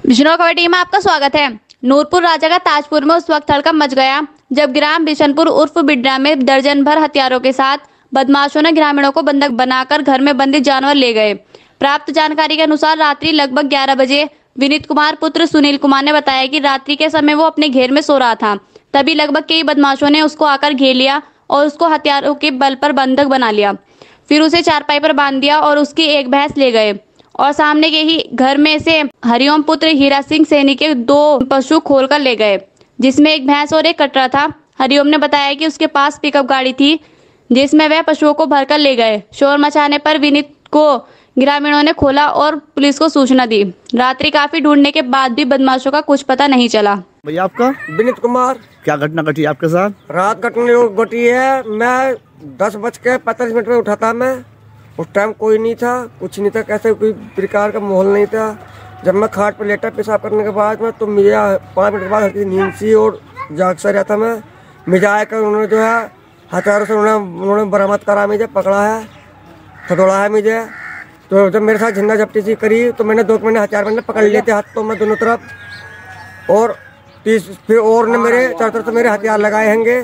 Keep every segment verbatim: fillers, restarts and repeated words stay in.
बिजनौर खबर टीम में आपका स्वागत है। नूरपुर राजा का ताजपुर में उस वक्त हड़कंप मच गया जब ग्राम बिशनपुर उर्फ बिड्रा में दर्जन भर हथियारों के साथ बदमाशों ने ग्रामीणों को बंधक बनाकर घर में बंदी जानवर ले गए। प्राप्त जानकारी के अनुसार रात्रि लगभग ग्यारह बजे विनीत कुमार पुत्र सुनील कुमार ने बताया कि रात्रि के समय वो अपने घेर में सो रहा था, तभी लगभग कई बदमाशों ने उसको आकर घेर लिया और उसको हथियारों के बल पर बंधक बना लिया। फिर उसे चारपाई पर बांध दिया और उसकी एक भैंस ले गए और सामने के ही घर में से हरिओम पुत्र हीरा सिंह सैनी के दो पशु खोलकर ले गए, जिसमें एक भैंस और एक कटरा था। हरिओम ने बताया कि उसके पास पिकअप गाड़ी थी जिसमें वह पशुओं को भरकर ले गए। शोर मचाने पर विनीत को ग्रामीणों ने खोला और पुलिस को सूचना दी। रात्रि काफी ढूंढने के बाद भी बदमाशों का कुछ पता नहीं चला। भैया आपका? विनीत कुमार। क्या घटना घटी आपके साथ? रात घटना घटी है, मैं दस बज के पैंतालीस मिनट में उठा था। मैं उस टाइम कोई नहीं था, कुछ नहीं था, कैसे कोई प्रकार का माहौल नहीं था। जब मैं खाट पर लेटा पेशाब करने के बाद में तो मुझे पाँच मिनट के बाद हल्की नींद सी और जाग सा रहा था। मैं मुझे आकर उन्होंने जो है हथियारों से उन्होंने उन्होंने बरामद करा, मुझे पकड़ा है, खटोला है मुझे। तो जब मेरे साथ झंडा झपटी सी करी तो मैंने दो मैंने हथियार मैंने पकड़ लिए थे हाथों में दोनों तरफ, और तीस फिर और ने मेरे चारों तरफ से मेरे हथियार लगाए हैंगे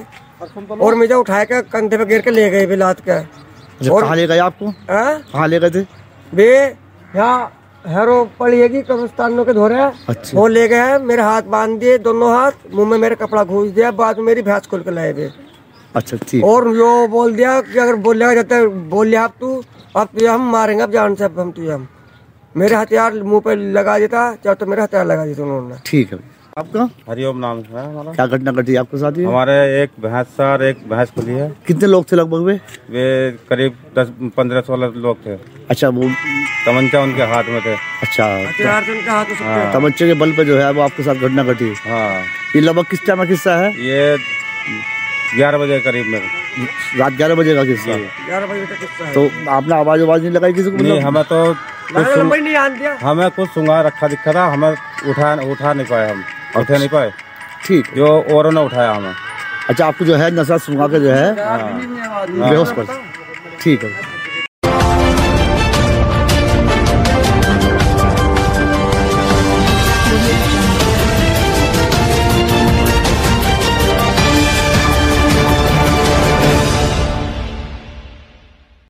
और मुझे उठाए के कंधे पे गिर के ले गए बिलात के। और कहाँ ले गए आपको? कहाँ ले गए थे? वे यहाँ हेरो पड़ेगी कब्रिस्तानों के धोरे। अच्छा। वो ले गए, मेरे हाथ बांध दिए, दोनों हाथ, मुंह में मेरे कपड़ा घूस दिया, बाद में मेरी भैंस खोल के लाए वे। अच्छा ठीक। और यो बोल दिया कि अगर बोलेगा जाते बोल लिया आप तू अब तुझे हम मारेंगे, अब जान से अब हम तुझे हम मेरे हथियार मुंह पे लगा देता, चाहे तो मेरे हथियार लगा देते उन्होंने। ठीक है। आपका? हरिओम नाम है हमारा। क्या घटना घटी आपके साथ? हमारे एक भैंस और एक भैंस खुली है। कितने लोग थे लगभग? वे वे करीब दस पंद्रह सोलह लोग थे। अच्छा, वो तमंचा उनके हाथ में थे। अच्छा, हथियार से उनके हाथ में हाँ। तमंचे के बल पे जो है वो आपके साथ घटना घटी। हाँ। ये लगभग किस टाइम का किस्सा है? ये ग्यारह बजे करीब में, रात ग्यारह बजे का किस्सा। ग्यारह बजे का किस्सा है। तो आपने आवाज आवाज नहीं लगाई किसी को? नहीं, हमें तो नहीं आन दिया, हमें कुछ सुंगा रखा दिखा था, हमें उठा उठा नहीं पाए, हम उठा नहीं पाए। ठीक। जो औरों ने उठाया हमें। अच्छा, आपको जो है नशा सुंगा के जो है बेहोश कर। ठीक है।